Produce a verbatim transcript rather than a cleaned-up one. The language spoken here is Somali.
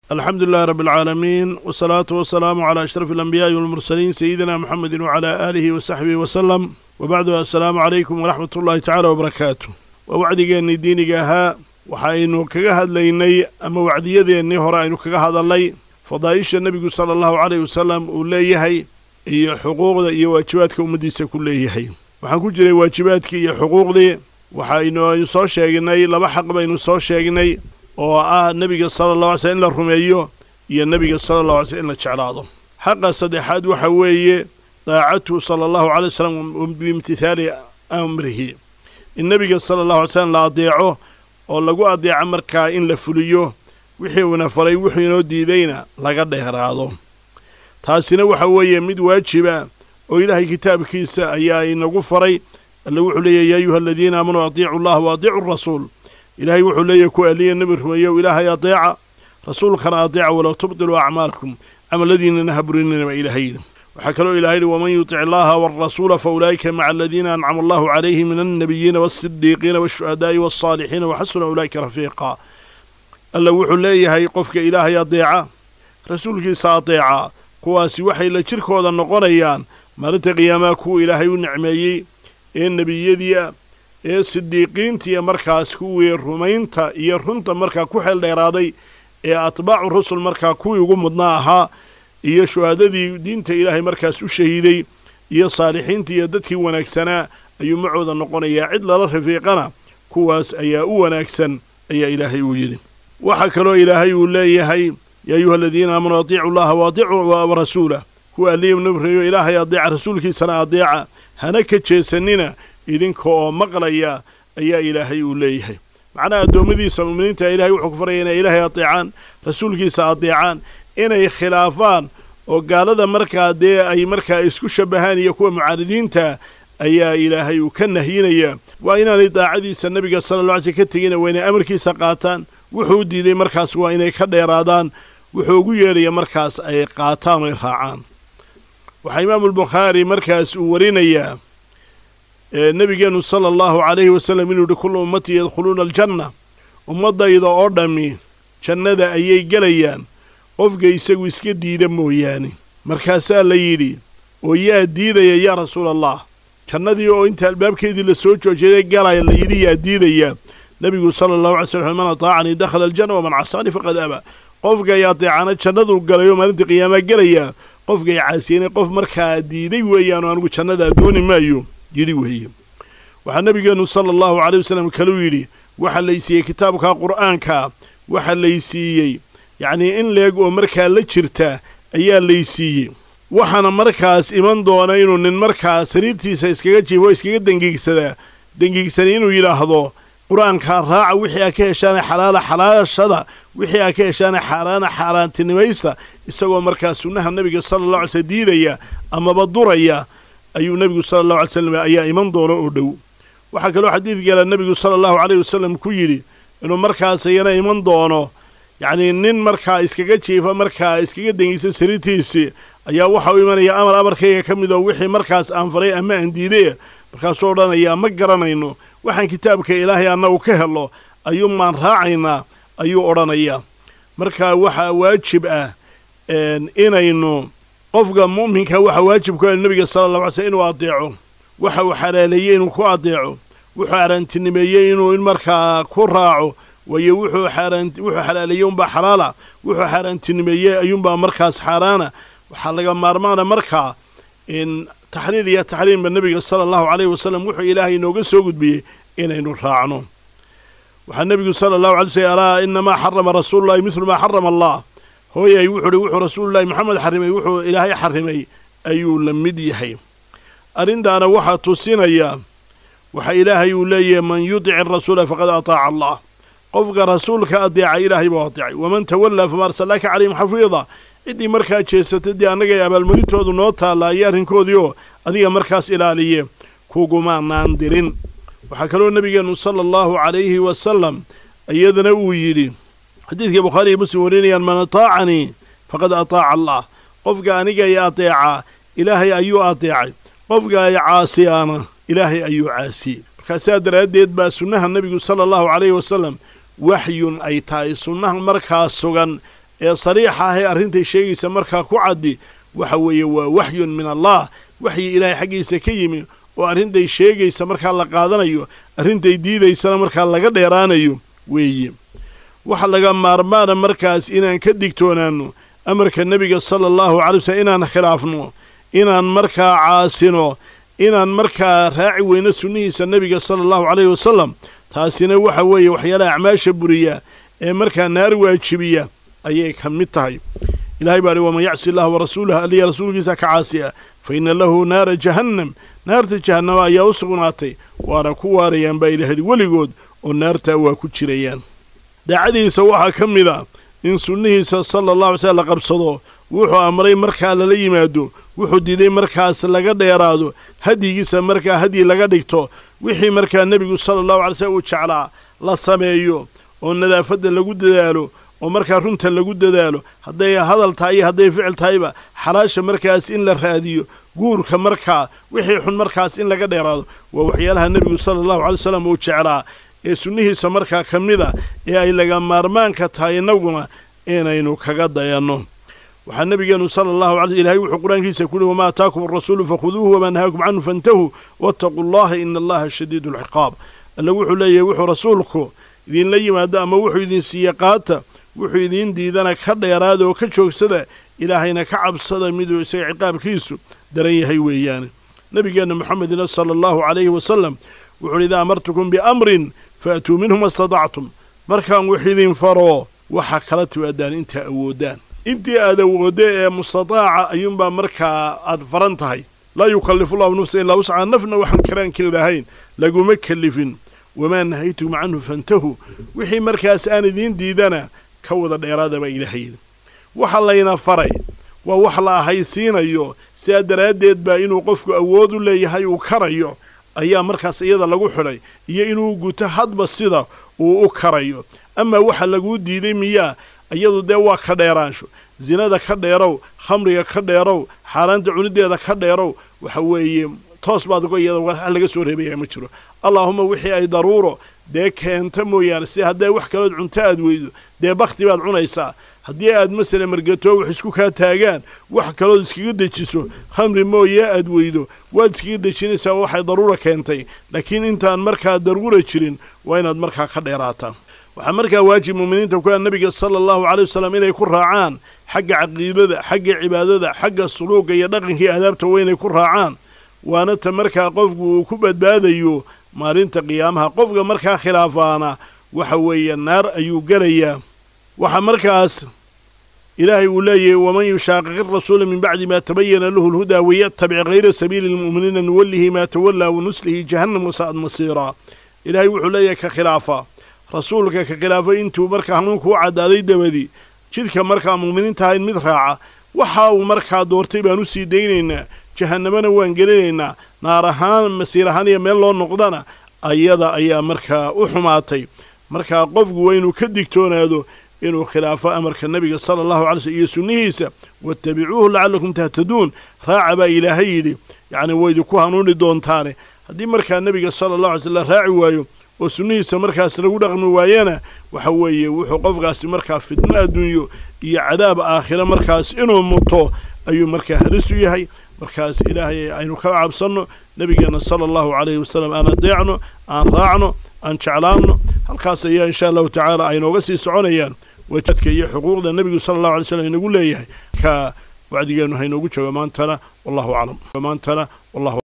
الحمد لله رب العالمين والصلاة والسلام على أشرف الأنبياء والمرسلين سيدنا محمد وعلى آله وصحبه وسلم وبعد السلام عليكم ورحمة الله تعالى وبركاته ووعديني دينيها وحاينو كغا هدليني أما وعديديني هراينو كغا هدلي فضائش النبي صلى الله عليه وسلم وليهي iyo xuquuqda iyo waajibaadka umadiisa ku leeyahay waxaan ku jiray waajibaadkii iyo xuquuqdii waxaynu soo sheegnay laba xaq baynu soo sheegnay oo ah nabiga sallallahu alayhi wasallam in la rumeeyo iyo nabiga sallallahu alayhi wasallam in la jeclaado xaqa saddexaad waxa weeye daacatu sallallahu alayhi wasallam bimtithali amrihi in nabiga sallallahu alayhi wasallam la adeeco oo lagu adeeco markaa in la fuliyo wixii uu faray wixii inoo diidayna laga dheeraado taasina waxa weeye mid waajiba oo ilaahay kitaabkiisa ayaa inagu faray alla wuxuu leeyahay ya ayuha alladina aamanu atiicu allaha wa atiicu ar-rasuul ilaahay wuxuu leeyahay ku aliya nabi rumeeyo ilaahay adeeca rasuulkana adeeca wala tubdilu a'maalakum amaladiina nahburinina ilaahay waxa kale oo ilaahay waman yuti' allaha war-rasuula fa ulaika ma'a alladina an'ama allahu alayhim min an-nabiyyin was-siddiqin wash-shuhada'i was-salihin wa hasuna ulaika rafiqa alla wuxuu leeyahay qofka ilaahay adeeca rasuulkiisa adeeca kuwaasi waxay la jirkooda noqonayaan maalinta qiyaamaha kuwa ilaahay u nicmeeyey ee nebiyadii ee sidiiqiintii markaas kuwii rumaynta iyo runta markaa ku xeel dheeraaday ee atbaacu rusul markaa kuwii ugu mudnaa ahaa iyo shuhaadadii diinta ilaahay markaas u shahiiday iyo saalixiintii iyo dadkii wanaagsanaa ayuu macooda noqonayaa cid lala rafiiqana kuwaas ayaa u wanaagsan ayaa ilaahay uu yidhi waxa kaloo ilaahay uu leeyahay يا أيها الذين آمنوا أطيعوا الله وأطيعوا ورسوله هو اللي ينبغي إلهي أطيع رسولك سنة أطيع هناك تشيسننا إذن كو مقليا أي إلهي وليه معنا دومدي سممنين تا إلهي وحكفرين إلهي أطيعان رسولك سأطيعان إن خلافان وقال هذا مركا دي أي مركا إسكو شبهان يكون معاردين تا أي إلهي وكنهين وإن لطاعدي سنبي صلى الله عليه وسلم كتغين وإن أمركي سقاتان وحودي دي مركاس وإن كديرادان wuxuu ugu yeeray markaas ay qaataan ay raacaan waxa imaam al-bukhari markaas uu warinaya ee nabigeenu sallallahu alayhi wasallam inuu kullu ummati yadkhuluna al-janna ummadayda oo dhami jannada ayay galayaan qofka isagu iska diida mooyaane markaas la yiri oo yaa diidaya ya rasuulallah jannadii oo inta albaabkeedii la soo joojiyay galay la yiri yaa diidaya nabigu sallallahu alayhi wasallam man ta'ani dakhala al-janna wa man 'asani faqad aba qofka yaatiicana jannadu galayo maalinta qiyaama galaya qofka yaasiinay qof markaa diiday weeyaan oo anigu jannada dooni maayo yiri weeyaan waxa nabigeenu sallallahu alayhi wasallam kale yiri waxa la siiyay kitaabka quraanka waxa la siiyay yaani in leeg oo markaa la jirta ayaa la siiyay waxana markaas iman doona inuu nin markaa sariirtiisa iskaga jiibo iskaga dangiigsada dangiigsan inuu yiraahdo quraanka raaca wixii ka heshaan xalaal xalaashada wixii ka heshaan xaraana xaraantinimaysta isagoo markaa sunnaha nabiga sallallahu alayhi wasallam diidaya ama baduraya ayuu nabigu sallallahu alayhi wasallam ayaa iman doona oo dhow waxa kale oo xadiis gala nabigu sallallahu alayhi wasallam ku yiri inuu markaas ayana iman doono yaani nin markaa iskaga jiifa markaa iskaga dangiisa sariirtiisa ayaa waxa uu imanaya amar amarkayga kamid oo wixii markaas aan faray ama aan diiday markaas oo dhanaya ma garanayno waxaan kitaabka ilaahay annagu ka helo ayuu maan raacayna ayuu oranaya marka waxa waajib ah inaynu qofka muuminka waxa waajib ku ah nabiga sallallahu alayhi wasallam inuu adeeco waxa uu xalaaleeyay inuu ku adeeco wuxuu arantinimeeyay inuu in markaa ku raaco wayo wuxuu xaraant wuxuu xalaaleeyay umba xalaala wuxuu xarantinimeeyay ayuunba markaas xaraana waxa laga maarmaana markaa in تحرير يا تحرير من النبي صلى الله عليه وسلم وحي إلهي نوغا سوغد بيه إنه نرعانه وحي النبي صلى الله عليه وسلم أرى إنما حرم رسول الله مثل ما حرم الله هو يوحي وحي رسول الله محمد حرمي وحي إلهي حرمي أيو لمدي حي أرند أنا وحي توسين أيام وحي إلهي ولي من يطع الرسول فقد أطاع الله قفق رسولك أطيع إلهي وأطيع ومن تولى فما أرسلك عليهم حفيظا إدي مركز جيسة إدي أنا جاي أبل مريتو ذو نوتا لا يارين كوديو أدي مركز إلالية كوجما ناندرين وحكلوا النبي صلى الله عليه وسلم أيدنا ويلي حديث يا بخاري مسلم وريني من أطاعني فقد أطاع الله قفق أنا جاي أطيع إلهي أيو أطيع قفق يا عاصي أنا إلهي أيو عاسي كسادر أديت بسنها النبي صلى الله عليه وسلم وحي أي تاي سنها مركز سجن ee sariixa ah ee arrintay sheegaysa markaa ku caddi waxa weeye waa waxyun min allah waxyi ilaahay xaggiisa ka yimi oo arrintay sheegaysa markaa la qaadanayo arrintay diidaysana markaa laga dheeraanayo weeye waxa laga maarmaana markaas inaan ka digtoonaanno amarka nebiga sala allahu calay wasallam inaan khilaafno inaan markaa caasino inaan markaa raaci weyno sunnihiisa nebiga sala allahu calayhi wasallam taasina waxa weeye waxyaalaha acmaasha buriya ee markaa naar waajibiya ayay ka mid tahay ilaahay baa waman yacsi allaha warasuulahu aliya rasuulkiisa ka caasiya fa inna lahu naara jahannam naarta jahannama ayaa u sugnaatay waana ku waarayaan baa ilaahay weligood oo naartaa waa ku jirayaan daacadiisa waxaa ka mid a in sunnihiisa sala allahu alay slam la qabsado wuxuu amray markaa lala yimaado wuxuu diiday markaas laga dheeraado hadyigiisa markaa hadyi laga dhigto wixii markaa nebigu sala allahu alay slam uu jeclaa la sameeyo oo nadaafadda lagu dadaalo oo markaa runta lagu dadaalo hadday hadal tahay iyo hadday ficil tahayba xalaasha markaas in la raadiyo guurka markaa wixii xun markaas in laga dheeraado waa waxyaalaha nebigu sala allahu alay wasallam uu jeclaa ee sunnihiisa markaa ka mid a ee ay laga maarmaanka tahay innaguna inaynu kaga dayanno waxaa nebigeennu sala allahu alay ilahay wuxuu qur-aankiisa ku yihi wamaa ataakum arasuulu fakhuduuhu wamaa nahaakum canhu fantahuu waataquu allaha ina allaha shadiidu alciqaab alle wuxuu leeyahay wuxuu rasuulku idinla yimaado ama wuxuu idin siiye qaata wuxuu idiin diidana ka dheeraada oo ka joogsada ilaahayna ka cabsada miduu isaga ciqaabkiisu daran yahay weeyaane nebigeenna moxamedina sala allahu calayhi wasalam wuxuu idaa amartukum biamrin faatuu minhu ma stadactum markaan wax idin faro waxa kala timaadaan intaa awoodaan intii aad awoodda ee mustataaca ayuunbaa markaa aad faran tahay laa yukallifu llahu nafsan ilaa wuscaha nafna waxaan karaankeeda ahayn laguma kellifin wamaa nahaytum canhu fantahuu wixii markaas aan idiin diidana ka wada dheeraada baa ilaahay yidhi waxa layna faray waa wax la ahaysiinayo sidaa daraaddeed baa inuu qofku awood u leeyahay uu karayo ayaa markaas iyada lagu xidhay iyo inuu guto hadba sida uu u karayo amaa waxa laguu diiday miyaa iyadu dee waa ka dheeraansho zinada ka dheerow khamriga ka dheerow xaaraanta cunideeda ka dheerow waxa weeye toos baad uga iyada wax laga soo reebayaa ma jiro allaahuma wixii ay daruuro dee keenta mooyaane si hadday wax kalood cunto aad weydo dee bakti baad cunaysaa haddii aad masala margato wax isku kaa taagaan wax kalood iskaga dejiso khamri mooye aad weydo waad iskaga dejinaysaa waxay daruura keentay laakiin intaan markaa daruura jirin waa inaad markaa ka dheeraataa waxaa markaa waajib muuminiinta ku ah nebiga sala allahu calay wasalam inay ku raacaan xagga caqiidada xagga cibaadada xagga suluuga iyo dhaqankii aadaabta waa inay ku raacaan waana ta markaa qofku uu ku badbaadayo maalinta qiyaamaha qofka markaa khilaafaana waxa weeye naar ayuu gelayaa waxaa markaas ilaahay uu leeyahay waman yushaaqiqi rasuula min bacdi maa tabayana lahu lhudaa wayattabic hayra sabiili lmu'miniina nuwallihi maa tawallaa wanuslihi jahannam wasa'ad masiiraa ilaahay wuxuu leeyahay ka khilaafa rasuulka ka khilaafay intuu markaa hanuunku u caddaaday dabadi jidka markaa mu'miniinta ahayn mid raaca waxa uu markaa doortay baan u sii daynaynaa jahannamana waan gelinaynaa naar ahaan masiir ahaan iyo meel loo noqdana ayada ayaa markaa u xumaatay markaa qofku waa inuu ka digtoonaado inuu khilaafo amarka nebiga sala allahu calay slm iyo sunnihiisa wattabicuuhu lacallakum tahtaduun raaca baa ilaahay yidhi yacni waydinku hanuuni doontaane haddii markaa nebiga sala allahu alay slm la raaci waayo oo sunnihiisa markaas lagu dhaqmi waayana waxa weeye wuxuu qofkaasi markaa fitno adduunyo iyo cadaab aakhira markaas inuu muto ayuu markaa halis u yahay markaas ilaahay aynu ka cabsanno nebigeenna sala allahu calayhi wasalam aan adeecno aan raacno aan jeclaanno halkaas ayaa insha allahu tacaala aynooga sii soconayaan wajadka iyo xuquuqda nebigu sala allahu alay slam inagu leeyahay ka wacdigeennu haynoogu joogo maantana wallahu aclam maantana wallahu